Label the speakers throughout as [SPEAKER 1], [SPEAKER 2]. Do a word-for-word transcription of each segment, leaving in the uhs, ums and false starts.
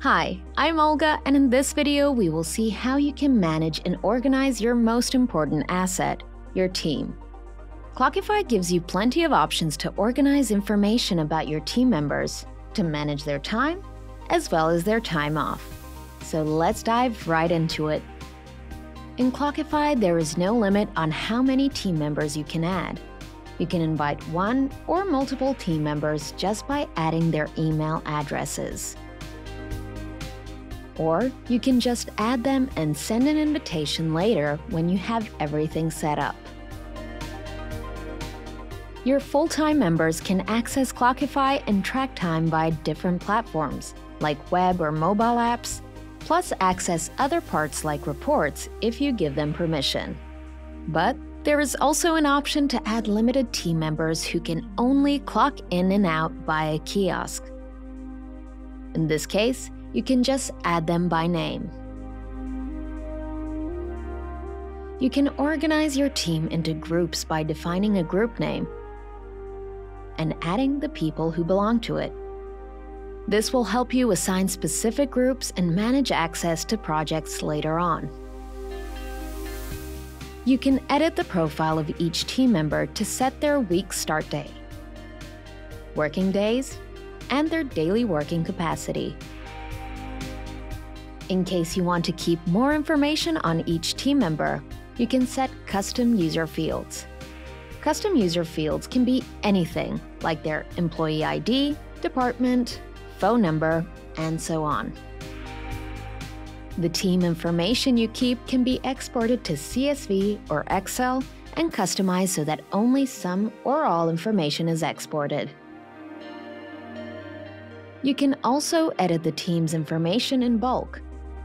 [SPEAKER 1] Hi, I'm Olga, and in this video we will see how you can manage and organize your most important asset, your team. Clockify gives you plenty of options to organize information about your team members, to manage their time, as well as their time off. So let's dive right into it. In Clockify, there is no limit on how many team members you can add. You can invite one or multiple team members just by adding their email addresses. Or you can just add them and send an invitation later when you have everything set up. Your full-time members can access Clockify and track time by different platforms, like web or mobile apps, plus access other parts like reports if you give them permission. But there is also an option to add limited team members who can only clock in and out via kiosk. In this case, you can just add them by name. You can organize your team into groups by defining a group name and adding the people who belong to it. This will help you assign specific groups and manage access to projects later on. You can edit the profile of each team member to set their week start day, working days, and their daily working capacity. In case you want to keep more information on each team member, you can set custom user fields. Custom user fields can be anything, like their employee I D, department, phone number, and so on. The team information you keep can be exported to C S V or Excel and customized so that only some or all information is exported. You can also edit the team's information in bulk,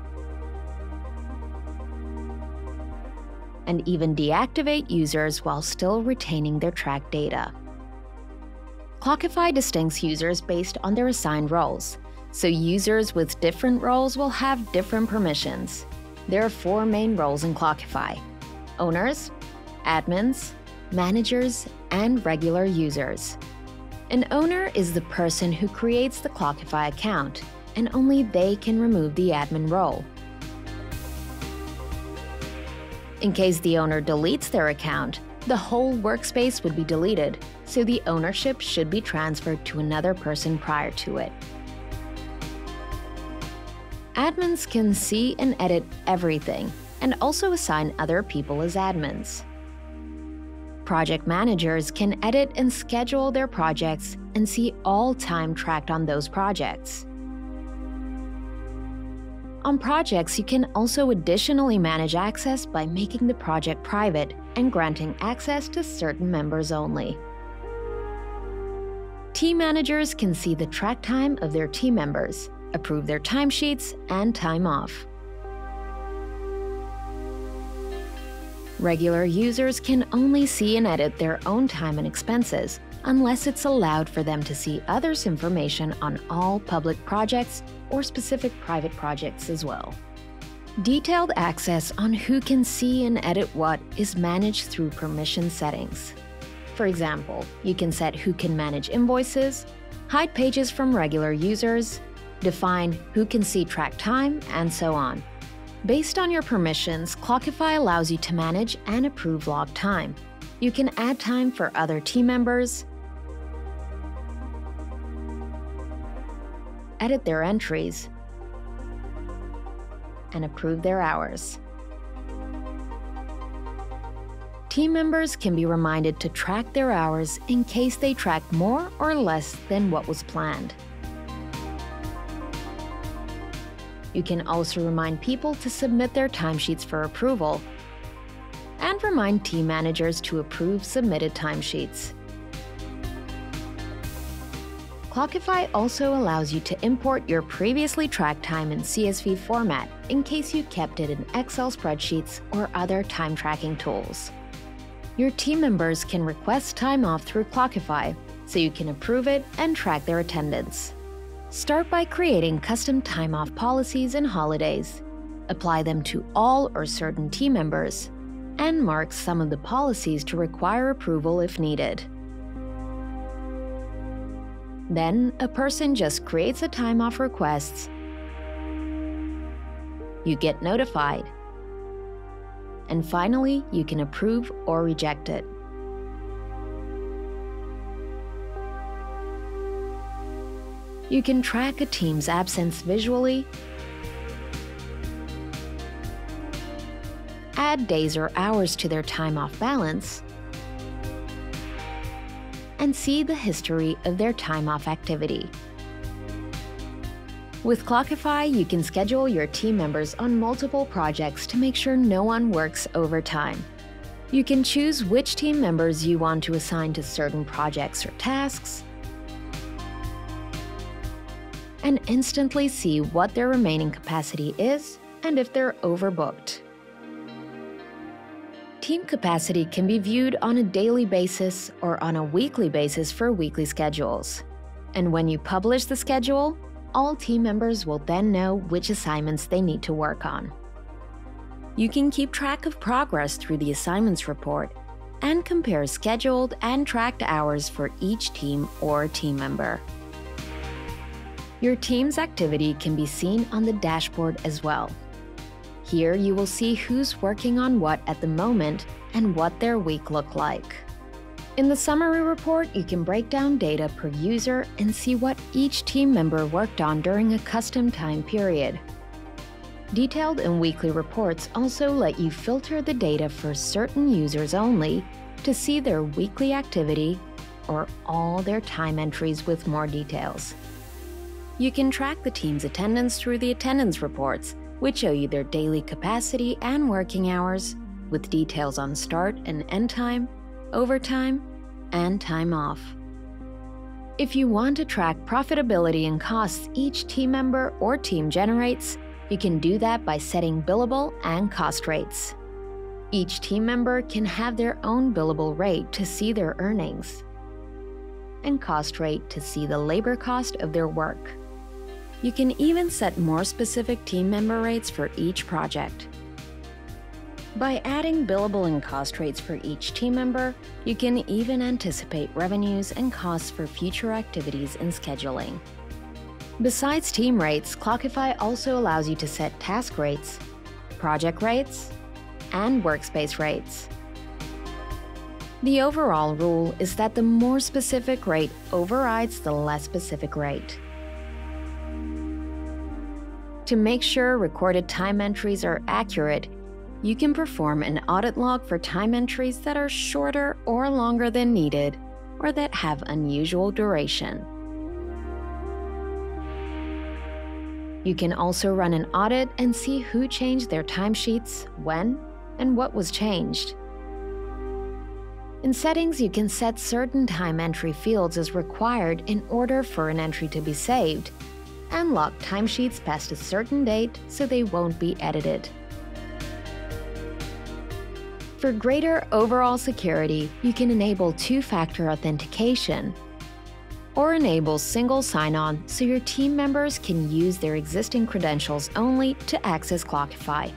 [SPEAKER 1] and even deactivate users while still retaining their track data. Clockify distincts users based on their assigned roles, so users with different roles will have different permissions. There are four main roles in Clockify: owners, admins, managers, and regular users. An owner is the person who creates the Clockify account, and only they can remove the admin role. In case the owner deletes their account, the whole workspace would be deleted, so the ownership should be transferred to another person prior to it. Admins can see and edit everything, and also assign other people as admins. Project managers can edit and schedule their projects and see all time tracked on those projects. On projects, you can also additionally manage access by making the project private and granting access to certain members only. Team managers can see the track time of their team members, approve their timesheets, and time off. Regular users can only see and edit their own time and expenses, unless it's allowed for them to see others' information on all public projects or specific private projects as well. Detailed access on who can see and edit what is managed through permission settings. For example, you can set who can manage invoices, hide pages from regular users, define who can see track time, and so on. Based on your permissions, Clockify allows you to manage and approve log time. You can add time for other team members, edit their entries, and approve their hours. Team members can be reminded to track their hours in case they track more or less than what was planned. You can also remind people to submit their timesheets for approval, and remind team managers to approve submitted timesheets. Clockify also allows you to import your previously tracked time in C S V format in case you kept it in Excel spreadsheets or other time tracking tools. Your team members can request time off through Clockify, so you can approve it and track their attendance. Start by creating custom time off policies and holidays. Apply them to all or certain team members, and mark some of the policies to require approval if needed. Then, a person just creates a time off request you get notified. And finally, you can approve or reject it. You can track a team's absence visually, add days or hours to their time off balance, and see the history of their time off activity. With Clockify, you can schedule your team members on multiple projects to make sure no one works overtime. You can choose which team members you want to assign to certain projects or tasks, and instantly see what their remaining capacity is and if they're overbooked. Team capacity can be viewed on a daily basis or on a weekly basis for weekly schedules. And when you publish the schedule, all team members will then know which assignments they need to work on. You can keep track of progress through the assignments report and compare scheduled and tracked hours for each team or team member. Your team's activity can be seen on the dashboard as well. Here you will see who's working on what at the moment and what their week looked like. In the summary report, you can break down data per user and see what each team member worked on during a custom time period. Detailed and weekly reports also let you filter the data for certain users only to see their weekly activity or all their time entries with more details. You can track the team's attendance through the attendance reports, which show you their daily capacity and working hours, with details on start and end time, overtime, and time off. If you want to track profitability and costs each team member or team generates, you can do that by setting billable and cost rates. Each team member can have their own billable rate to see their earnings, and cost rate to see the labor cost of their work. You can even set more specific team member rates for each project. By adding billable and cost rates for each team member, you can even anticipate revenues and costs for future activities and scheduling. Besides team rates, Clockify also allows you to set task rates, project rates, and workspace rates. The overall rule is that the more specific rate overrides the less specific rate. To make sure recorded time entries are accurate, you can perform an audit log for time entries that are shorter or longer than needed, or that have unusual duration. You can also run an audit and see who changed their timesheets, when, and what was changed. In settings, you can set certain time entry fields as required in order for an entry to be saved, and lock timesheets past a certain date so they won't be edited. For greater overall security, you can enable two-factor authentication or enable single sign-on so your team members can use their existing credentials only to access Clockify.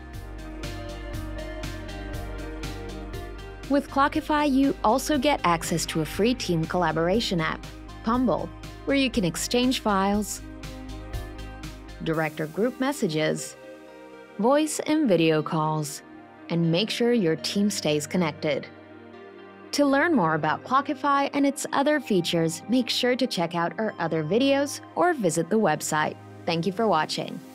[SPEAKER 1] With Clockify, you also get access to a free team collaboration app, Pumble, where you can exchange files, direct or group messages, voice and video calls, and make sure your team stays connected. To learn more about Clockify and its other features, make sure to check out our other videos or visit the website. Thank you for watching.